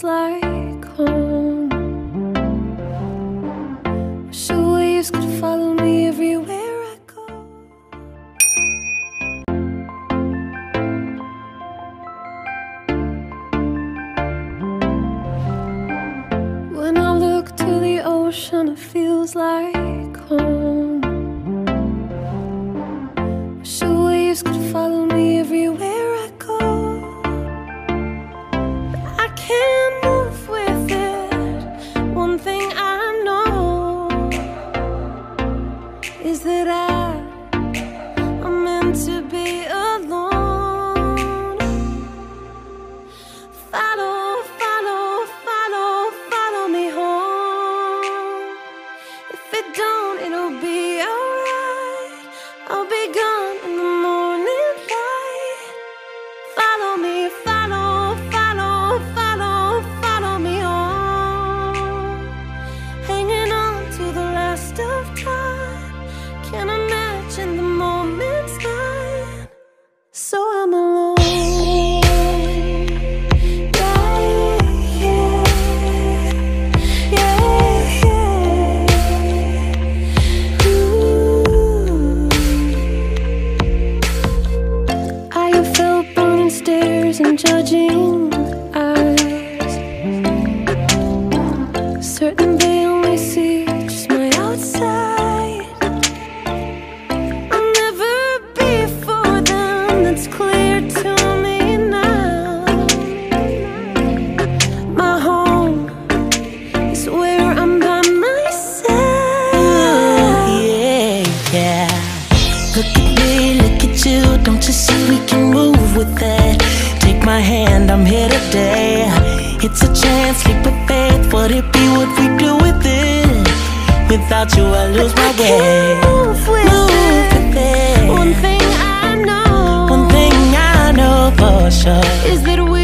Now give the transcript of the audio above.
feels like home. Wish the waves could follow me everywhere I go. When I look to the ocean, it feels like home. Wish the waves could follow me everywhere I go. But I can't move with it. One thing I know is that I'm meant to be alone. Follow, follow, follow, follow me home. If it don't, it'll be alright. I'll be gone in the morning light. Follow me, follow, follow, follow, follow me home. Hanging on to the last of time. Can't imagine the moment's mine. So I'm alone. Stares and judging eyes, certain they only see just my outside. I'll never be for them, that's clear to me now. My home is where I'm by myself. Yeah, yeah. Look at me, look at you, don't you see we can move with that? Take my hand, I'm here today. It's a chance, leap of faith. Would it be what we do with it? Without you I lose my way. Move with it. One thing I know for sure is that we